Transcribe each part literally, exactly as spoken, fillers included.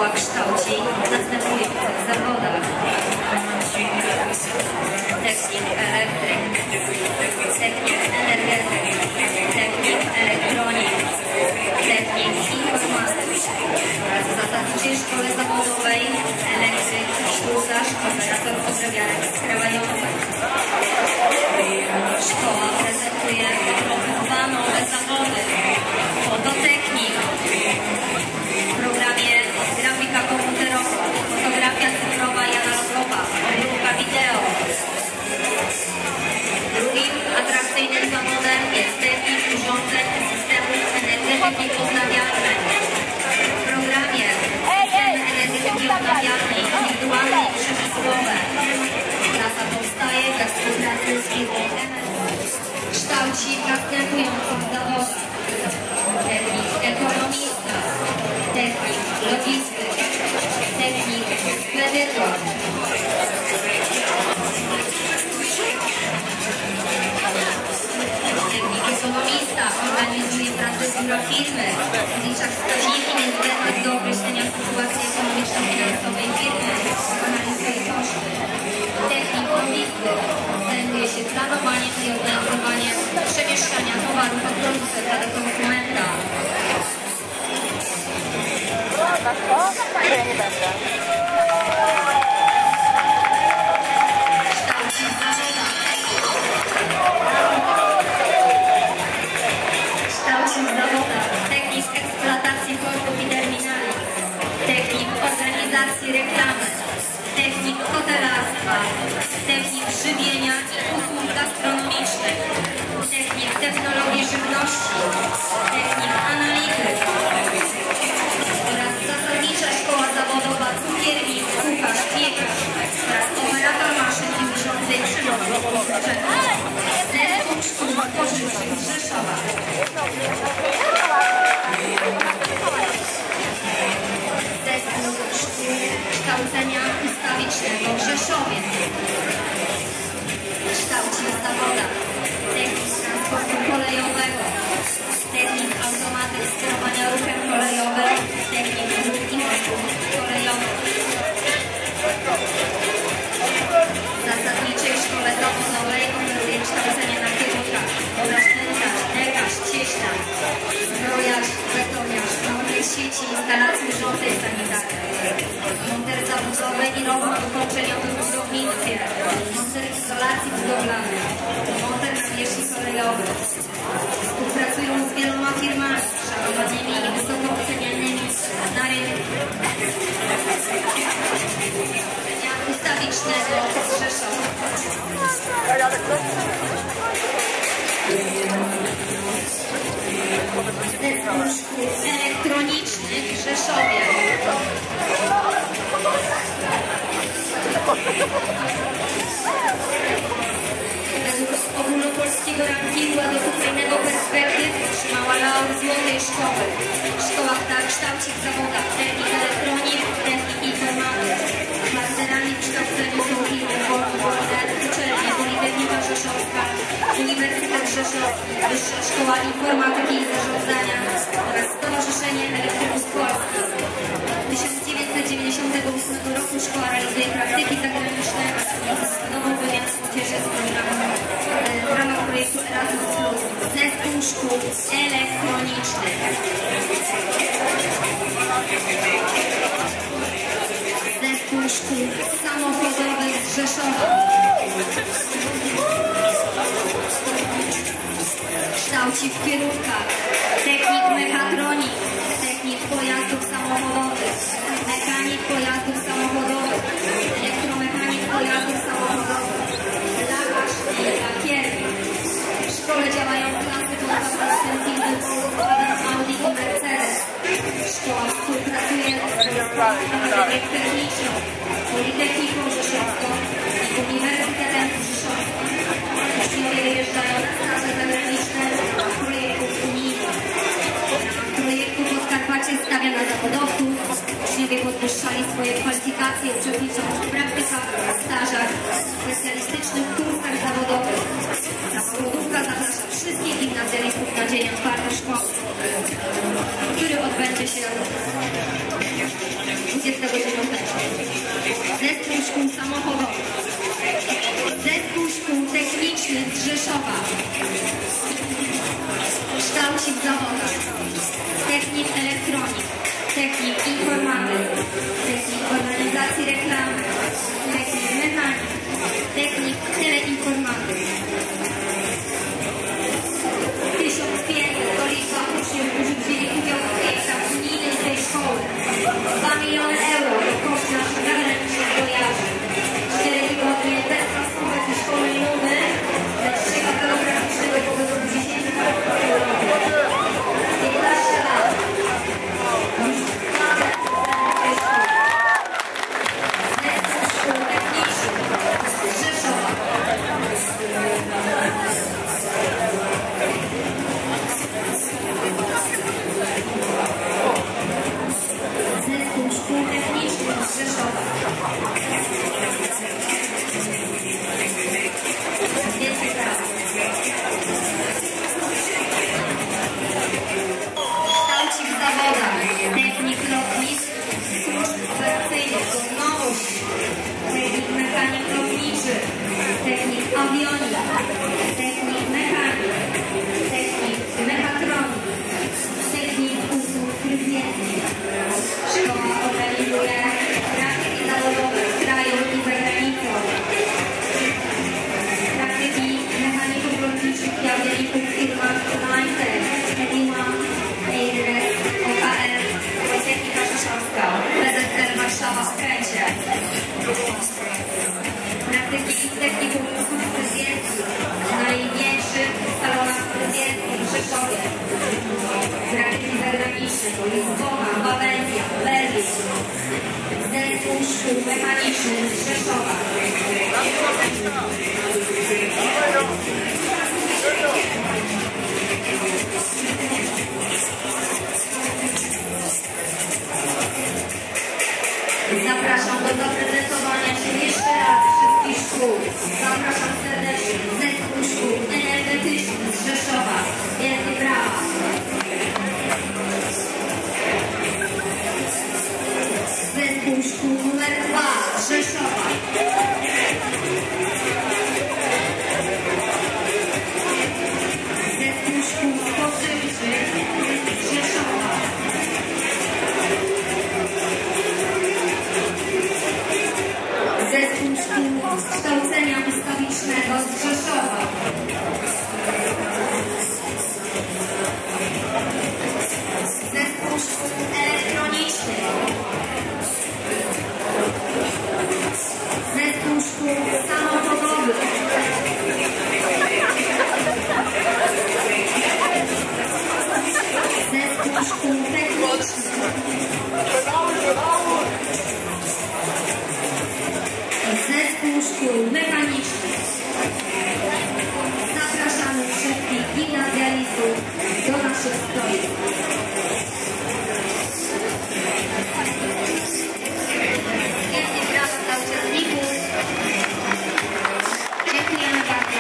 szkoła kształci następujących zawodach: technik elektryk, technik energetyk, technik elektronik, technik informatyk oraz w zasadniczej szkole zawodowej elektryk, ślusarz, operator podrabiarek skrawających. Szkoła prezentuje dwa nowe zawody: fototechnik w programie grafika komputerowa, fotografia cyfrowa i analogowa, próbka wideo. Drugim atrakcyjnym zawodem jest technik urządzeń systemów energetyki odnawialnej. W programie systemy energetyki odnawialnej indywidualne i przemysłowe. Klasa powstaje we współpracy z firmą kształci w następujących zawodach: technik ekonomista, technik logistyk, technik spedytor. Technik ekonomista organizuje pracę biura firmy, wlicza wskaźniki niezbędne do określenia sytuacji ekonomiczno-finansowej firmy, analizuje koszty. Technik logistyk zajmuje się planowaniem i organizowaniem przemieszczania towarów od producenta do konsumenta. Ja nie będę. Kształci w zawodach. Kształci w zawodach technik eksploatacji portów i terminali, technik organizacji reklamy, technik hotelarstwa, technik żywienia i usług gastronomicznych, technik technologii żywności, technik analityk oraz zasadnicza szkoła zawodowa cukiernik, kucharz, piekarz oraz operator maszyn i urządzeń przyrodniczych. Zespół szkół spożywczych z Rzeszowa. Zespół szkół kształcenia ustawicznego w Rzeszowie. Kształci w zawodach technik transportu kolejowego, technik automatyk sterowania ruchem kolejowym, technik dróg i mostów kolejowych. W zasadniczej szkole zawodowej oferuje kształcenie na kierunkach obręczniarz, lekarz, cieślarz, zbrojarz, betoniarz, monter sieci, instalacji urządzeń sanitarnych, monter zawodowy i robót ukończeniowy w budownictwie, monter izolacji budowlanej, monter nawierzchni kolejowych. Współpracują z wieloma firmami szanowanymi i wysoko ocenianymi na rynku. Ustawicznego z Rzeszowa. Zespół szkół elektronicznych w Rzeszowie. Według ogólnopolskiego rankingu edukacyjnego Perspektyw otrzymała laur Złotej Szkoły. Szkoła ta kształci w zawodach technik elektronik, technik informatyk. Partnerami w kształceniu są firmy Wolne, uczelnie, Politechnika Rzeszowska, Uniwersytet Rzeszowski, Wyższa Szkoła Informatyki i Zarządzania oraz Stowarzyszenie Elektryków Polski. W tysiąc dziewięćset dziewięćdziesiątym ósmym roku szkoła realizuje praktyki zagraniczne i nową wymian młodzieży z programu w ramach projektu Erasmus plus. Zespół szkół elektronicznych. Zespół szkół samochodowych z Rzeszowa. Kształci w kierunkach technik mechatronik, technik pojazdów samochodowych, mechanik pojazdów samochodowych, elektromechanik pojazdów samochodowych, lakarz i lakiernik. W szkole działają klasy kontraprocenting wyboru składem Audi i Mercedes. Szkoła współpracuje z Akademią Techniczną, Politechniką Rzeszowską i Uniwersytetem Rzeszowskim. Uczniowie wyjeżdżają na staże zagraniczne projektów unijnych. W ramach projektu Podkarpacie stawia na zawodowców. Uczniowie podwyższali swoje kwalifikacje, uczestnicząc w praktykach, stażach, specjalistycznych kursach zawodowych. Zawodówka zaprasza wszystkich gimnazjalistów na dzień otwarty szkoły, który odbędzie się dwudziestego dziewiątego. Zespół szkół samochodowych. Zespół szkół technicznych z Rzeszowa. Kształcik w zawodach. Technik elektronik. Technik informatyki. Technik organizacji reklamy. Technik mechanik. Technik teleinformatyki. tysiąc pięćset to liczba uczniów, którzy wzięli udział w projektach unijnych tej szkoły. dwa miliony euro to koszt naszych zagranicznych wojaży. cztery tygodnie bez transportu i szkolnej numy, lecz szyba geograficznego pobytu dziesięć piętnaście lat. Już mamy tej szkoły. Zespół szkół technicznych z Rzeszowa. Zespół szkół technicznych z Rzeszowa. Więcej prawa. Kształcik w zawodach. Technik lotnisk, służb operacyjnych to nowość. Technik mechanik lotniczy. Technik awionik. Technik mechanik. Technik mechatronik. Technik usług fryzjerskich. Szkoła organizuje praktyki zawodowe w kraju i za granicą. Praktyki mechaników lotniczych i awioników w firmach United, Edima, Aires, O K R, Politechnika Rzeszowska, P Z R Warszawa w Kręcie. Praktyki techników usług fryzjerskich w największych salonach fryzjerskich w Rzeszowie. Praktyki zagraniczne to Lizbona, Walencja, Berlin. Zespół szkół mechanicznych z Rzeszowa. Zapraszam do zaprezentowania się jeszcze raz wszystkich szkół. Zapraszam serdecznie. Zespół szkół energetycznych z Rzeszowa. Wielkie brawa. Zespół szkół numer dwa z Rzeszowa. Zespół szkół spożywczych z Rzeszowa. Zespół szkół kształcenia ustawicznego z Rzeszowa. Zespół szkół elektronicznych. Zespół szkół samochodowych. Zespół szkół technicznych. Zespół szkół mechanicznych. Zapraszamy wszystkich gimnazjalistów do naszych stoisk. Wielkie brawa dla uczestników. Dziękujemy bardzo.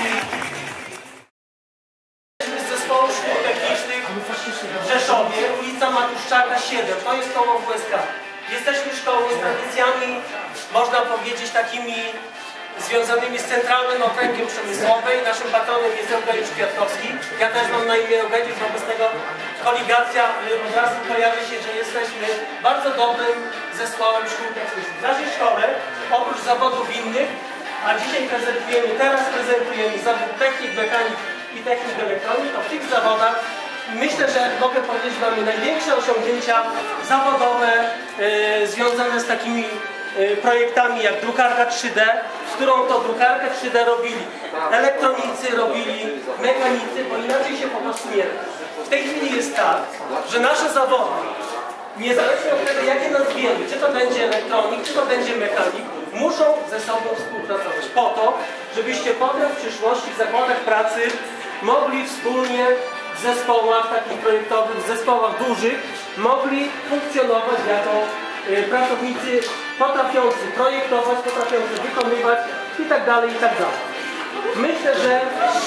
Z Zespołu Szkół Technicznych w Rzeszowie, ulica Matuszczaka siedem, to jest koło W S K. Jesteśmy szkołą z tradycjami, można powiedzieć, takimi związanymi z Centralnym Okręgiem Przemysłowym. Naszym patronem jest Eugeniusz Kwiatkowski. Ja też mam na imię Eugeniusz, wobec tego koligacja od razu kojarzy się, że jesteśmy bardzo dobrym zespołem szkół technicznych. W naszej szkole, oprócz zawodów innych, a dzisiaj prezentujemy, teraz prezentujemy zawód technik, mechanik i technik elektronik, to w tych zawodach myślę, że mogę powiedzieć, że mamy największe osiągnięcia zawodowe yy, związane z takimi yy, projektami jak drukarka trzy D, z którą to drukarkę trzy D robili elektronicy, robili mechanicy, bo inaczej się po prostu nie da. W tej chwili jest tak, że nasze zawody, niezależnie od tego, jakie nazwiemy, czy to będzie elektronik, czy to będzie mechanik, muszą ze sobą współpracować po to, żebyście potem w przyszłości w zakładach pracy mogli wspólnie w zespołach takich projektowych, w zespołach dużych, mogli funkcjonować jako y, pracownicy potrafiący projektować, potrafiący wykonywać i tak dalej, i tak dalej. Myślę, że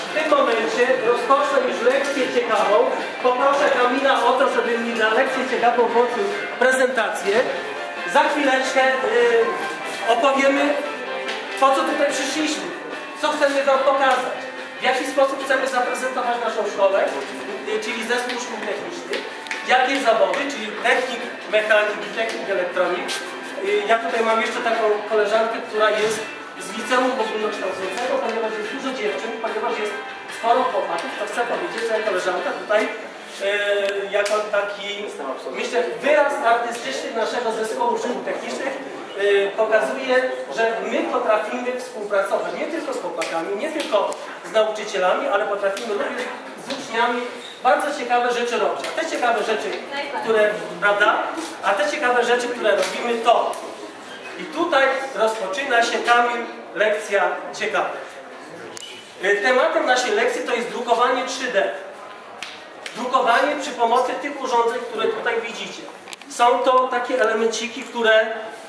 w tym momencie rozpocznę już lekcję ciekawą. Poproszę Kamila o to, żeby mi na lekcję ciekawą włączył prezentację. Za chwileczkę yy, opowiemy, po co tutaj przyszliśmy, co chcemy wam pokazać, w jaki sposób chcemy zaprezentować naszą szkołę, yy, czyli zespół szkół technicznych, jakie zawody, czyli technik, mechanik i technik elektronik. Yy, ja tutaj mam jeszcze taką koleżankę, która jest z liceum ogólnokształcącego, ponieważ jest dużo dziewczyn, ponieważ jest sporo chłopaków, to chcę powiedzieć, że koleżanka tutaj Yy, jako taki, myślę, wyraz artystyczny naszego zespołu szkół technicznych yy, pokazuje, że my potrafimy współpracować nie tylko z chłopakami, nie tylko z nauczycielami, ale potrafimy również z uczniami bardzo ciekawe rzeczy robić. A te ciekawe rzeczy, które, prawda, a te ciekawe rzeczy, które robimy, to i tutaj rozpoczyna się, Kamil, lekcja ciekawa. Yy, tematem naszej lekcji to jest drukowanie trzy D. Drukowanie przy pomocy tych urządzeń, które tutaj widzicie. Są to takie elemenciki, które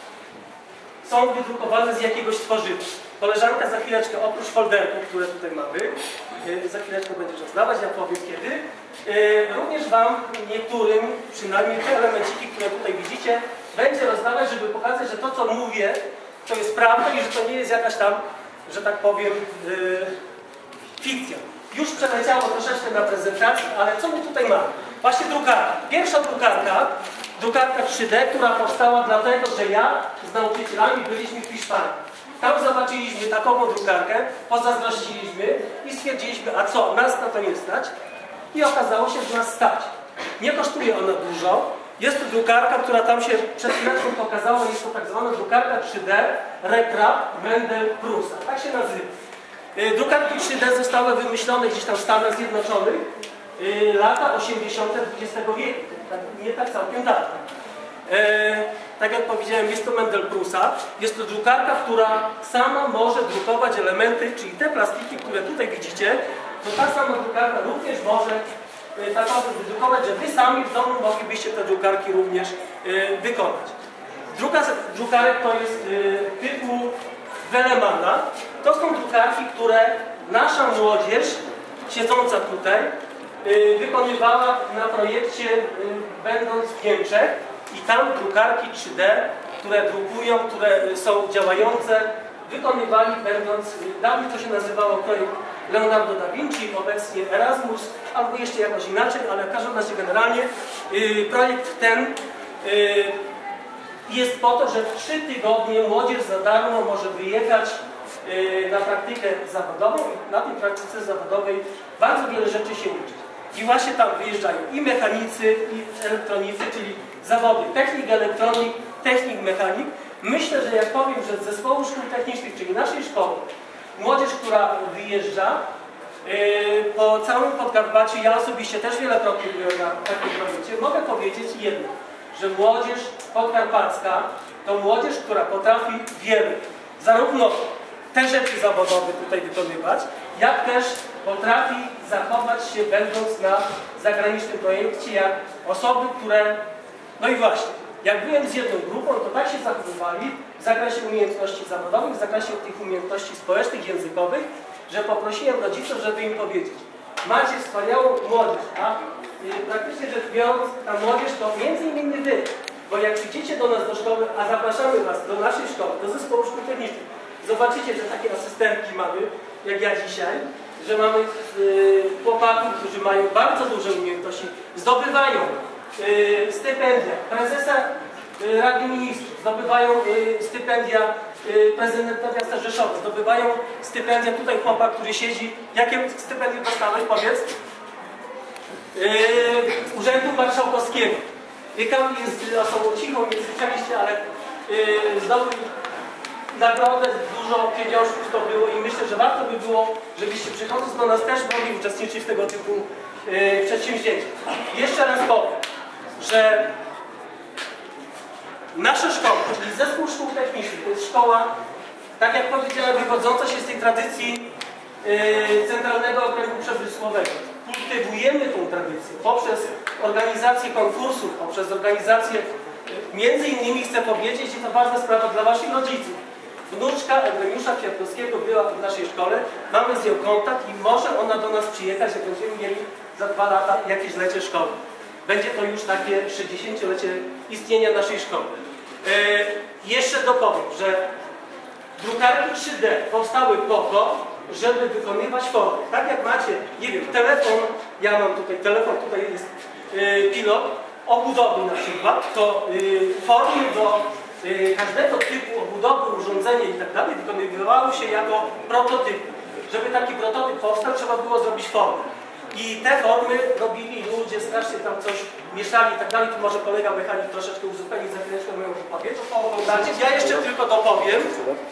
są wydrukowane z jakiegoś tworzywa. Koleżanka za chwileczkę, oprócz folderków, które tutaj mamy, yy, za chwileczkę będziesz rozdawać, ja powiem kiedy, yy, również wam niektórym, przynajmniej te elemenciki, które tutaj widzicie, będzie rozdawać, żeby pokazać, że to, co mówię, to jest prawda i że to nie jest jakaś tam, że tak powiem, yy, fikcja. Już przeleciało troszeczkę na prezentacji, ale co my tutaj mamy? Właśnie drukarka. Pierwsza drukarka, drukarka trzy D, która powstała dlatego, że ja z nauczycielami byliśmy w Hiszpanii. Tam zobaczyliśmy taką drukarkę, pozazdrościliśmy i stwierdziliśmy, a co, nas na to nie stać? I okazało się, że nas stać. Nie kosztuje ona dużo. Jest to drukarka, która tam się przed chwileczką pokazała, jest to tak zwana drukarka trzy D Rekrap Mendel Prusa. Tak się nazywa. Drukarki trzy D zostały wymyślone gdzieś tam w Stanach Zjednoczonych yy, lata osiemdziesiąte dwudziestego wieku, tak, nie tak całkiem dawno. Yy, tak jak powiedziałem, jest to Mendel Prusa. Jest to drukarka, która sama może drukować elementy, czyli te plastiki, które tutaj widzicie, to ta sama drukarka również może yy, tak wydrukować, że wy sami w domu moglibyście te drukarki również yy, wykonać. Druga z drukarek to jest yy, typu Wellemana. To są drukarki, które nasza młodzież siedząca tutaj yy, wykonywała na projekcie yy, będąc w Niemczech i tam drukarki trzy D, które drukują, które są działające, wykonywali będąc, yy, dawniej to się nazywało projekt Leonardo da Vinci, obecnie Erasmus, albo jeszcze jakoś inaczej, ale w każdym razie generalnie yy, projekt ten yy, jest po to, że w trzy tygodnie młodzież za darmo może wyjechać yy, na praktykę zawodową i na tej praktyce zawodowej bardzo wiele rzeczy się uczyć. I właśnie tam wyjeżdżają i mechanicy, i elektronicy, czyli zawody technik, elektronik, technik, mechanik. Myślę, że jak powiem, że z zespołu szkół technicznych, czyli naszej szkoły, młodzież, która wyjeżdża yy, po całym Podkarpaciu, ja osobiście też wielokrotnie byłem na takim projekcie, mogę powiedzieć jedno, że młodzież podkarpacka to młodzież, która potrafi wiele. Zarówno te rzeczy zawodowe tutaj wykonywać, jak też potrafi zachować się będąc na zagranicznym projekcie, jak osoby, które... No i właśnie, jak byłem z jedną grupą, to tak się zachowywali w zakresie umiejętności zawodowych, w zakresie tych umiejętności społecznych, językowych, że poprosiłem rodziców, żeby im powiedzieć: macie wspaniałą młodzież, a praktycznie rzecz biorąc, ta młodzież to między innymi wy, bo jak przyjdziecie do nas do szkoły, a zapraszamy was do naszej szkoły, do zespołu szkół technicznych, zobaczycie, że takie asystentki mamy, jak ja dzisiaj, że mamy yy, chłopaków, którzy mają bardzo duże umiejętności, zdobywają yy, stypendia prezesa yy, Rady Ministrów, zdobywają yy, stypendia yy, prezydenta miasta Rzeszowa, zdobywają stypendia, tutaj chłopak, który siedzi, jakie stypendium dostałeś, powiedz? Yy, Urzędu Marszałkowskiego. I Kamil jest osobą cichą, nie słyszeliście, ale yy, zdobył nagrodę, dużo pieniążków to było i myślę, że warto by było, żebyście przychodząc do nas też mogli uczestniczyć w tego typu yy, przedsięwzięciach. Jeszcze raz powiem, że nasza szkoła, czyli zespół szkół technicznych, to jest szkoła, tak jak powiedziałem, wywodząca się z tej tradycji yy, Centralnego Okręgu Przemysłowego. Kultywujemy tą tradycję poprzez organizację konkursów, poprzez organizację, między innymi chcę powiedzieć, i to ważna sprawa dla waszych rodziców, Wnuczka Eugeniusza Kwiatkowskiego była w naszej szkole, mamy z nią kontakt i może ona do nas przyjechać, jak będziemy mieli za dwa lata jakieś lecie szkoły. Będzie to już takie sześćdziesięciolecie istnienia naszej szkoły. E, jeszcze dopowiem, że drukarki trzy D powstały po to, żeby wykonywać formy. Tak jak macie, nie wiem, telefon, ja mam tutaj telefon, tutaj jest e, pilot, obudowy na przykład, to e, formy do e, każdego typu obudowy, urządzenia i tak dalej wykonywały się jako prototypy. Żeby taki prototyp powstał, trzeba było zrobić formę. I te formy robili ludzie, strasznie tam coś mieszali i tak dalej. Tu może kolega mechanik troszeczkę uzupełni za chwileczkę moją wypowiedź. Ja jeszcze tylko dopowiem,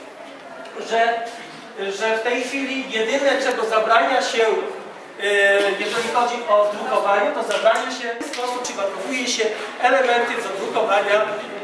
że, że w tej chwili jedyne, czego zabrania się, jeżeli chodzi o drukowanie, to zabrania się w sposób, przygotowuje się elementy do drukowania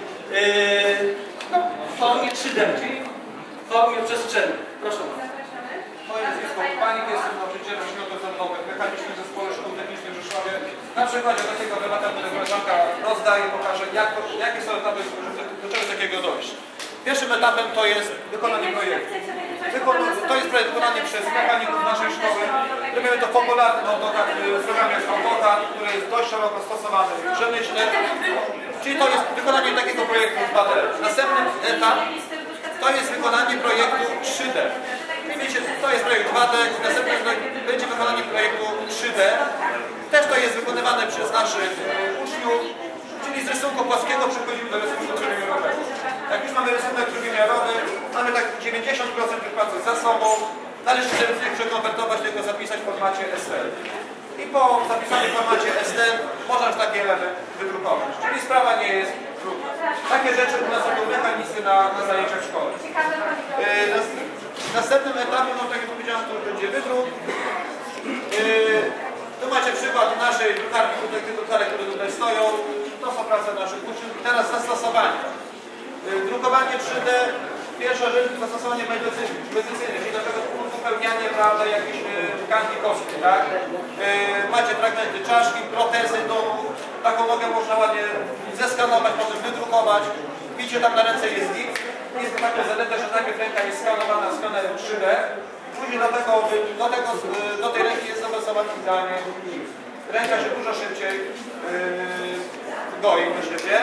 no, w formie trzy D, czyli w formie przestrzennej. Proszę bardzo. Moje nazwisko Panik, jestem nauczycielem środowiskowych mechanicznych zespołu szkół technicznych w Rzeszowie. Na przykładzie takiego tematu, którego koleżanka rozdaje, pokażę, jak to, jakie są etapy, do czego takiego dojść. Pierwszym etapem to jest wykonanie projektu. Wykon to jest projekt wykonany przez mechaników naszej szkoły. Robimy to w popularnym programie AutoCAD, który jest dość szeroko stosowany w przemyśle. Czyli to jest wykonanie takiego projektu dwa D. Następny etap to jest wykonanie projektu trzy D. Wiecie, to jest projekt dwa D, następnie będzie wykonanie projektu trzy D. Też to jest wykonywane przez naszych uczniów, czyli z rysunku płaskiego przechodzimy do rysunku trójwymiarowego. Jak już mamy rysunek trójwymiarowy, mamy tak dziewięćdziesiąt procent tych pracy za sobą, należy ten rysunek przekonwertować, tylko zapisać w formacie S T L. I po zapisanym w formacie S T L można już taki element wydrukować. Czyli sprawa nie jest trudna. Takie rzeczy u nas robią mechanicy na, na zajęciach w szkole. Yy, Następnym etapem, no tak jak powiedziałem, to będzie wydruk. Yy, tu macie przykład naszej drukarki, tutaj tych drukarek, które tutaj stoją. To są prace naszych uczniów. I teraz zastosowanie. Yy, drukowanie trzy D, pierwsza rzecz, zastosowanie medycyny, czyli do tego uzupełnianie, prawda, jakiejś yy, tkanki kostnej, tak? Yy, macie fragmenty czaszki, protezy domu. Taką nogę można ładnie zeskanować, potem wydrukować. Widzicie, tam na ręce jest gips. Jest to taka zaleta, że najpierw ręka jest skanowana skanerem trzy D, później do, tego, do, tego, do tej ręki jest zastosowany idealnie gips. Ręka się dużo szybciej yy, goi, myślicie?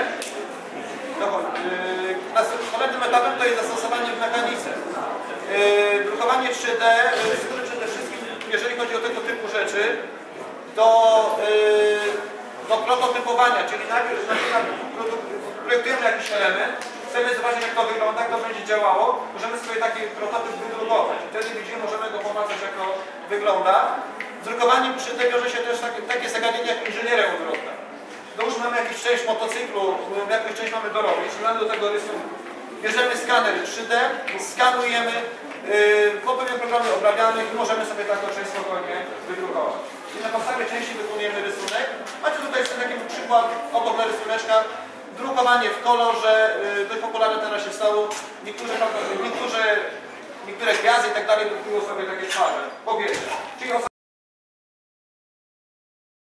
Yy, kolejnym etapem to jest zastosowanie w mechanice. Yy, drukowanie trzy D, yy, które przede wszystkim, jeżeli chodzi o tego typu rzeczy, do, yy, do prototypowania, czyli najpierw na przykład projektujemy jakiś element, chcemy zobaczyć, jak to wygląda, jak to będzie działało, możemy sobie taki prototyp wydrukować. Wtedy widzimy, możemy go popatrzeć, jak to wygląda. Z drukowaniem przy tym wiąże się też takie, takie zagadnienie jak inżynieria odwrotna. No już mamy jakąś część motocyklu, jakąś część mamy dorobić, mamy do tego rysunku. Bierzemy skaner trzy D, skanujemy, yy, po pewnym programie obrabiamy i możemy sobie taką część spokojnie wydrukować. I na podstawie części wykonujemy rysunek. Macie tutaj jeszcze taki przykład obok na rysuneczkach. Drukowanie w kolorze, yy, dość popularne teraz się stało. Niektórzy, niektórzy, niektóre gwiazdy i tak dalej drukują sobie takie twarze, kobiety. Czyli